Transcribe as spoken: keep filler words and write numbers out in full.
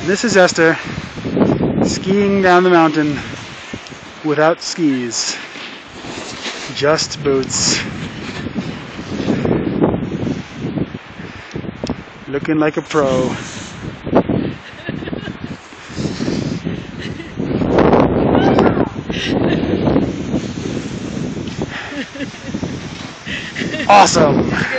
This is Esther skiing down the mountain without skis, just boots. Looking like a pro. Awesome!